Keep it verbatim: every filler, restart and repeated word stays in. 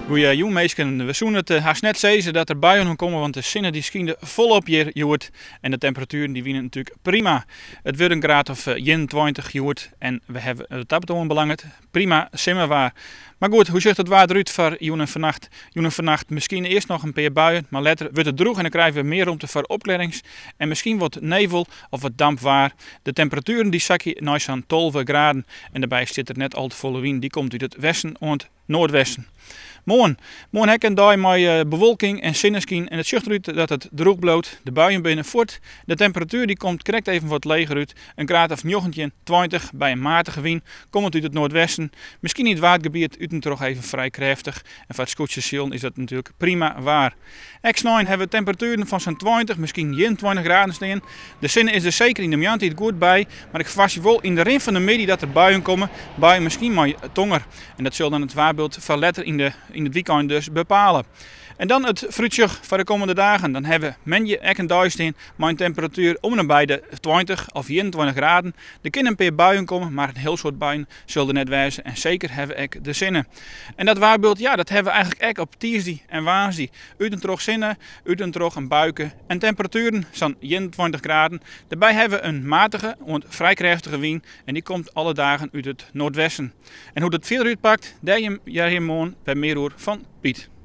Goeie jongemeesken, we zoen het uh, haast net zezen dat er buien komen, want de zinnen die schijnen volop hier joert en de temperaturen die winnen natuurlijk prima. Het wordt een graad of uh, eenentwintig joert en we hebben uh, dat betoon belangrijk. Prima, simmerwaar. Maar goed, hoe ziet het waar eruit voor Joen en vannacht? Joen en vannacht misschien eerst nog een paar buien, maar later wordt het droog en dan krijgen we meer ruimte voor opklarings. En misschien wat nevel of wat dampwaar. De temperaturen die zakken naar zo'n twaalf graden en daarbij zit er net al te volle wind. Die komt uit het westen en het noordwesten. Morgen, morgen heb ik een dag met uh, bewolking en zonneschijn en het ziet eruit dat het droog bloot. De buien binnen voort. De temperatuur die komt correct even wat leger uit. Een graad of negentien, twintig bij een matige wind. Komt uit het noordwesten. Misschien in het waardgebied uit en toch even vrij krachtig. En voor het scootjeszeilen is dat natuurlijk prima waar. X negen hebben we temperaturen van zo'n twintig, misschien eenentwintig graden staan. De zon is er zeker in de middag goed bij. Maar ik verwacht je wel in de rin van de middag dat er buien komen. Buien misschien maar tonger. En dat zal dan het waarbeeld van letter in, de, in het weekend dus bepalen. En dan het fruitje voor de komende dagen. Dan hebben we menje ek en duizend met een temperatuur om en bij de twintig of eenentwintig graden. Er kunnen een paar buien komen, maar een heel soort buien zullen er net wijzen. En zeker hebben we de zinnen. En dat waarbeeld, ja, dat hebben we eigenlijk ook op dinsdag en woensdag. Uit en terug zinnen, uit en terug een buiken. En temperaturen zo'n eenentwintig graden. Daarbij hebben we een matige en vrij krachtige wind. En die komt alle dagen uit het noordwesten. En hoe dat verder uitpakt, daar je hier morgen bij meer hoor van Piet.